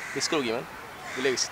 Miss করবো কি ma'am, ভুলে গেছি।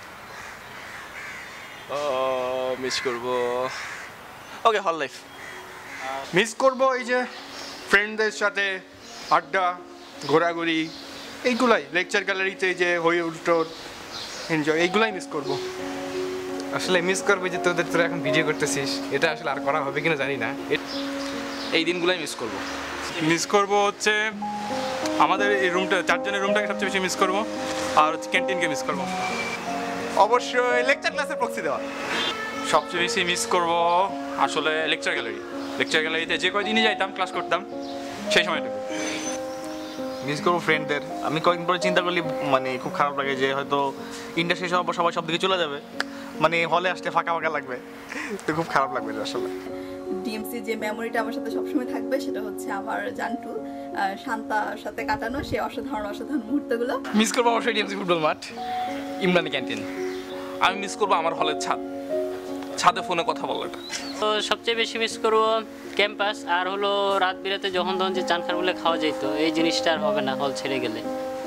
মিস করবো ওকে হল লাইফ। মিস করব এই যে ফ্রেন্ডদের সাথে আড্ডা, ঘোরাঘুরি, এইগুলাই, লেকচার গ্যালারিতে যে হই উল্টো এনজয়, এইগুলাই মিস করব। আসলে মিস করবো যে তোরা এখন ভিডিও করতেছিস, এটা আসলে আর করা হবে কিনা জানি না। এই দিনগুলোই মিস করবো। মিস করব হচ্ছে আমাদের এই রুমটা, চারজনের রুমটাকে সবচেয়ে বেশি মিস করব, আর হচ্ছে ক্যান্টিনকে মিস করব, অবশ্যই লেকচার ক্লাসে প্রক্সি দেওয়া। সবচেয়ে বেশি মিস করব আসলে লেকচার গ্যালারিতে যে কয়দিনই যাইতাম ক্লাস করতাম সেই সময়টুকু। মিস করবো ফ্রেন্ডদের। আমি কয়েকদিন পরে চিন্তা করলে মানে খুব খারাপ লাগে যে হয়তো ইন্ডাস্ট্রি সবাই সব দিকে চলে যাবে, মানে হলে আসতে ফাঁকা ফাঁকা লাগবে, তো খুব খারাপ লাগবে আসলে। ডিএমসি যে মেমোরিটা আমার সাথে সবসময় থাকবে সেটা হচ্ছে আমার জান্টু শান্তার সাথে কাটানো সেই অসাধারণ মুহূর্তগুলো। মিস করবো অবশ্যই ডিএমসি ফুটবল মাঠ, ইমরানি ক্যান্টিন। আমি মিস করবো আমার হলের ছাদে ফোনে কথা বলাটা। তো সবচেয়ে বেশি মিস করবো ক্যাম্পাস, আর হলো রাত বিরাতে যখন তখন যে চান খান বলে খাওয়া যেত, এই জিনিসটা আর হবে না হল ছেড়ে গেলে।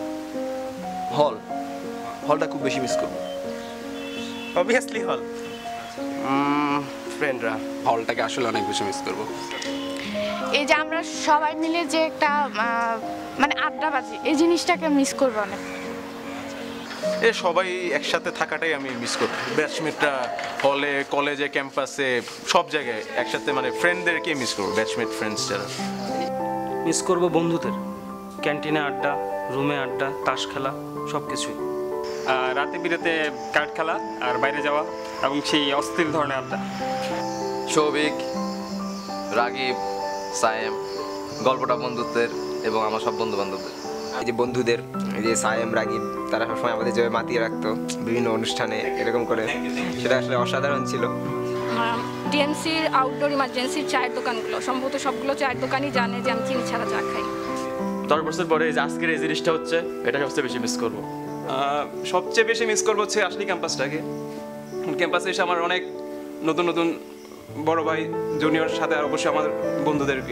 হলটা খুব বেশি মিস করবো। অবভিয়াসলি হল। ফ্রেন্ডরা, হলটাকে আসলে অনেক বেশি মিস করবো। এই যে আমরা সবাই মিলে যে একটা মানে আড্ডাবাজি, এই জিনিসটাকে মিস করবো অনেক। সবাই একসাথে থাকাটাই আমি মিস করি। ব্যাচমেটরা হলে, কলেজে, ক্যাম্পাসে, সব জায়গায় একসাথে, মানে ফ্রেন্ডদেরকে মিস করবো, ব্যাচমেট ফ্রেন্ডস যারা। মিস করবো বন্ধুদের, ক্যান্টিনে আড্ডা, রুমে আড্ডা, তাস খেলা, সব কিছুই। রাতে বিরাতে কার্ড খেলা আর বাইরে যাওয়া এবং সেই অস্থির ধরনের আড্ডা। সৌভিক, রাগিব, সায়েম, গল্পটা বন্ধুত্বের এবং আমার সব বন্ধু বান্ধবদের। এই যে বন্ধুদের, এই যে সায়েম, রাগিব, তারা সবসময় আমাদের যে মাতিয়ে রাখতো বিভিন্ন অনুষ্ঠানে এরকম করে, সেটা আসলে অসাধারণ ছিল। ডিএমসির আউটডোর ইমার্জেন্সির চায়ের দোকানগুলো, সম্ভবত সবগুলো চায়ের দোকানই জানে যে আমি চিনি ছাড়া চা খাই। 10 বছর পরে যে আজকের এই জিনিসটা হচ্ছে, এটা সবচেয়ে বেশি মিস করবো। সবচেয়ে বেশি মিস করবো হচ্ছে আসলে ক্যাম্পাসটাকে। ক্যাম্পাসে এসে আমার অনেক নতুন নতুন বড় ভাই, জুনিয়র সাথে, আর অবশ্যই আমাদের বন্ধুদেরকে।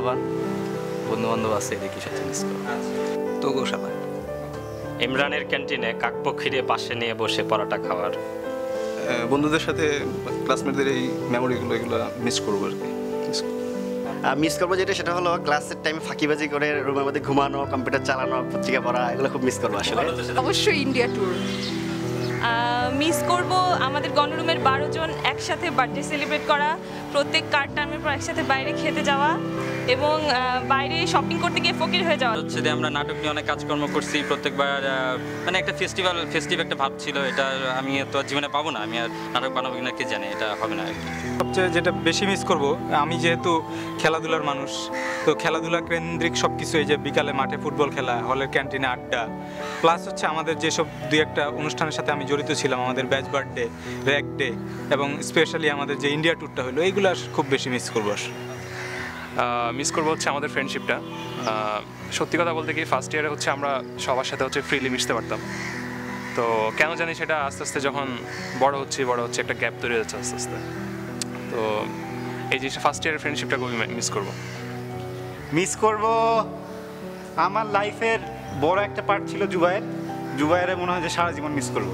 বন্ধু বান্ধব আছে, দেখি সাথে মিস করবো। তো গোশালা ইমরানের ক্যান্টিনে কাকপক্ষীরে পাশে নিয়ে বসে পরোটা খাওয়ার। বন্ধুদের সাথে ক্লাসমেটদের এই মেমোরিগুলো, এগুলো মিস করবো আর কি। মিস করবো যেটা, সেটা হলো ক্লাসের টাইমে ফাঁকিবাজি করে রুমের মধ্যে ঘুমানো, কম্পিউটার চালানো, পত্রিকা পড়া, এগুলো খুব মিস করবো আসলে। অবশ্যই ইন্ডিয়া ট্যুর মিস করব। আমাদের গণরুমের 12 জন একসাথে বার্থডে সেলিব্রেট করা, প্রত্যেক কার্ড টাইমের পর একসাথে বাইরে খেতে যাওয়া এবং বাইরে শপিং করতে গিয়ে ফকির হয়ে যাওয়া। হচ্ছে যে আমরা নাটক নিয়ে অনেক কাজকর্ম করছি, প্রত্যেকবার মানে একটা ফেস্টিভ একটা ভাব ছিল, এটা আমি তো জীবনে পাবো না। আমি আর নাটক বানাবো কিনা কে জানে, এটা হবে না। সবচেয়ে যেটা বেশি মিস করব, আমি যেহেতু খেলাধুলার মানুষ, তো খেলাধুলা কেন্দ্রিক সব কিছু, এই যে বিকালে মাঠে ফুটবল খেলা, হলের ক্যান্টিনে আড্ডা, প্লাস হচ্ছে আমাদের যেসব দুই একটা অনুষ্ঠানের সাথে আমি জড়িত ছিলাম, আমাদের ব্যাচ বার্থডে, র্যাক ডে, এবং স্পেশালি আমাদের যে ইন্ডিয়া ট্যুরটা হলো, এইগুলো খুব বেশি মিস করবো। মিস করবো হচ্ছে আমাদের ফ্রেন্ডশিপটা। সত্যি কথা বলতে কি, ফার্স্ট ইয়ারে হচ্ছে আমরা সবার সাথে হচ্ছে ফ্রিলি মিশতে পারতাম, তো কেন জানি সেটা আস্তে আস্তে যখন বড় হচ্ছে একটা গ্যাপ তৈরি হচ্ছে আস্তে আস্তে। তো এই জিনিসটা ফার্স্ট ইয়ারের ফ্রেন্ডশিপটা খুবই মিস করবো। আমার লাইফের বড় একটা পার্ট ছিল জুবাইরে মনে হয় যে সারা জীবন মিস করবো।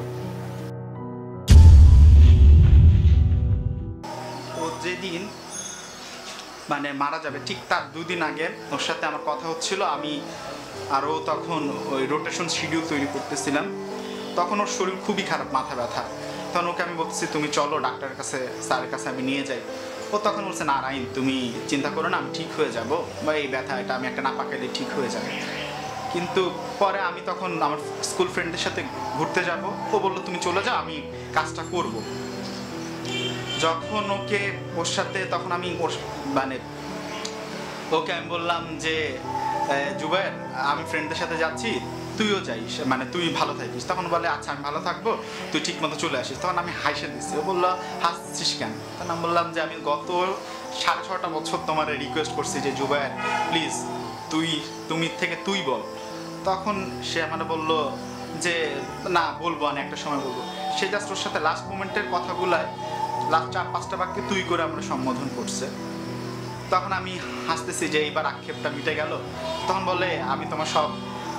ও যেদিন মানে মারা যাবে ঠিক তার 2 দিন আগে ওর সাথে আমার কথা হচ্ছিল, আমি আরও তখন ওই রোটেশন শিডিউল তৈরি করতেছিলাম। তখন ওর শরীর খুবই খারাপ, মাথা ব্যথা। তখন ওকে আমি বলতেছি তুমি চলো ডাক্তারের কাছে, স্যারের কাছে আমি নিয়ে যাই। ও তখন বলছে না রাইন, তুমি চিন্তা করো না, আমি ঠিক হয়ে যাব, বা এই ব্যথা এটা আমি একটা না পাকাইলে ঠিক হয়ে যাবে। কিন্তু পরে আমি তখন আমার স্কুল ফ্রেন্ডের সাথে ঘুরতে যাব, ও বললো তুমি চলে যাও, আমি কাজটা করব। যখন ওকে ওর সাথে, তখন আমি মানে ওকে আমি বললাম যে জুবাইর, আমি ফ্রেন্ডদের সাথে যাচ্ছি, তুইও যাইস, মানে তুই ভালো থাকিস। তখন বলে আচ্ছা আমি ভালো থাকবো, তুই ঠিক মতো চলে আসিস। তখন আমি হাসে দিচ্ছি। ও বললো হাসছিস কেন? তখন আমি বললাম যে আমি গত 6.5 বছর তোমার রিকোয়েস্ট করছি যে জুবাইর প্লিজ তুমি থেকে তুই বল। তখন সে মানে বললো যে না বলবো, আমি একটা সময় বলবো। সে জাস্ট ওর সাথে লাস্ট মোমেন্টের কথাগুলায় লাস্ট 4-5টা বাক্যে তুই করে আমরা সম্বোধন করছে। তখন আমি হাসতেছি যে এইবার আক্ষেপটা মিটে গেল। তখন বলে আমি তোমার সব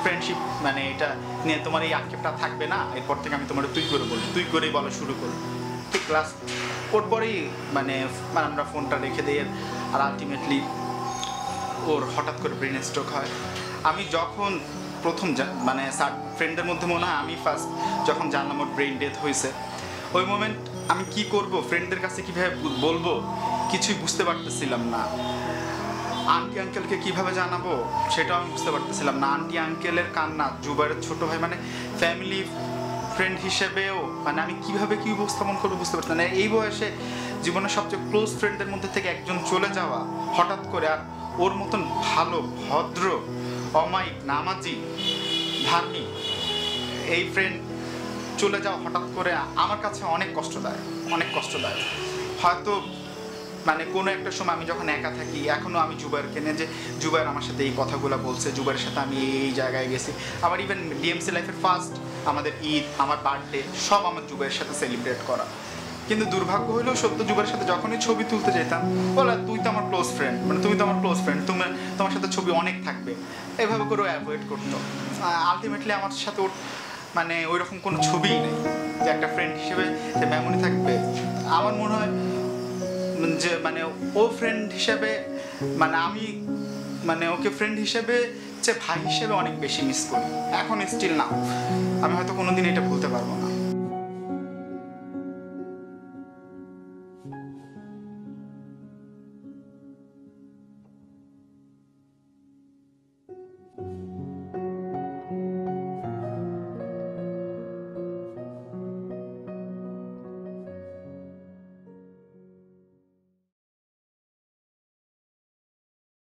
ফ্রেন্ডশিপ মানে এটা নিয়ে তোমার এই আক্ষেপটা থাকবে না, এরপর থেকে আমি তোমার তুই করে বলবো, তুই করেই বলা শুরু করবো। ঠিক ক্লাস ওর পরেই মানে আমরা ফোনটা রেখে দিই। আর আলটিমেটলি ওর হঠাৎ করে ব্রেন স্ট্রোক হয়। আমি যখন প্রথম মানে ফ্রেন্ডদের মধ্যে মনে হয় আমি ফার্স্ট যখন জানলাম ওর ব্রেন ডেথ হয়েছে, ওই মোমেন্ট আমি কি করব, ফ্রেন্ডদের কাছে কীভাবে বলবো কিছুই বুঝতে পারতেছিলাম না। আন্টি আঙ্কেলকে কীভাবে জানাবো সেটাও আমি বুঝতে পারতেছিলাম না। আন্টি আঙ্কেলের কান্না, জুবাইরের ছোটো ভাই মানে ফ্যামিলি ফ্রেন্ড হিসেবেও মানে আমি কীভাবে কী উপস্থাপন করবো বুঝতে পারতাম না। এই বয়সে জীবনের সবচেয়ে ক্লোজ ফ্রেন্ডদের মধ্যে থেকে একজন চলে যাওয়া হঠাৎ করে, আর ওর মতন ভালো ভদ্র অমায়িক নামাজি ধার্মিক এই ফ্রেন্ড চলে যাওয়া হঠাৎ করে আমার কাছে অনেক কষ্টদায়ক, অনেক কষ্টদায়ক। হয়তো মানে কোনো একটা সময় আমি যখন একা থাকি, এখনও আমি জুবাইরকে নিয়ে যে জুবাইর আমার সাথে এই কথাগুলো বলছে, জুবাইরের সাথে আমি এই জায়গায় গেছি। আবার ইভেন ডিএমসি লাইফের ফার্স্ট আমাদের ঈদ, আমার বার্থডে সব আমার জুবাইরের সাথে সেলিব্রেট করা। কিন্তু দুর্ভাগ্য হলেও সত্য, জুবাইরের সাথে যখনই ছবি তুলতে যেতাম বলে তুই তো আমার ক্লোজ ফ্রেন্ড, মানে তুমি তো আমার ক্লোজ ফ্রেন্ড, তোমার সাথে ছবি অনেক থাকবে, এভাবে করে অ্যাভয়েড করতো। আলটিমেটলি আমার সাথে ওর মানে ওই রকম কোনো ছবিই নেই যে একটা ফ্রেন্ড হিসেবে যে মেমোরি থাকবে। আমার মনে হয় যে মানে ও ফ্রেন্ড হিসেবে মানে আমি মানে ওকে ফ্রেন্ড হিসেবে যে ভাই হিসেবে অনেক বেশি মিস করি, এখন স্টিল নাও। আমি হয়তো কোনোদিন এটা ভুলতে পারবো না।